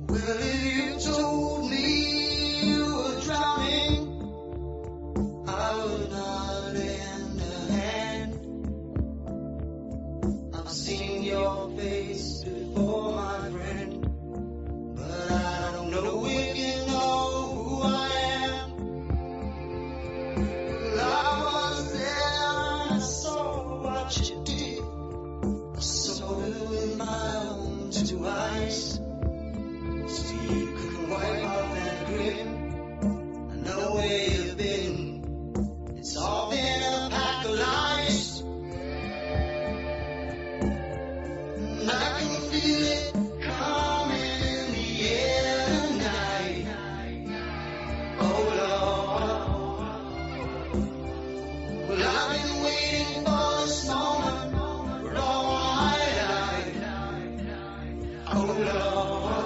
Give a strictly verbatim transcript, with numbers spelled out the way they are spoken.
Well, if you told me you were drowning, I would not lend a hand. I've seen your face before, my friend, but I don't know if you know who I am. Well, I was there and I saw what you did. I saw it with my own two eyes. So you couldn't wipe off that grin. I know where you've been. It's all been a pack of lies. And I can feel it coming in the air tonight. Oh Lord. Well, I've been waiting for this moment for all my life. Oh Lord.